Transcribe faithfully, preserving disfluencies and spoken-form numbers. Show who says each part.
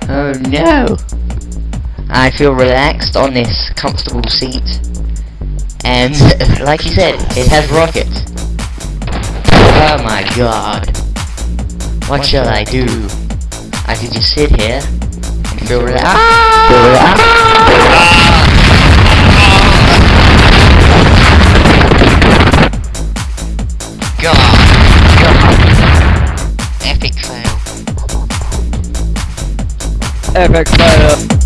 Speaker 1: Oh no! I feel relaxed on this comfortable seat. And, like you said, it has rockets. Oh my god. What shall I do? I could just sit here and feel relaxed. Ah! Feel relaxed. God. God. Epic fail.
Speaker 2: Epic fail.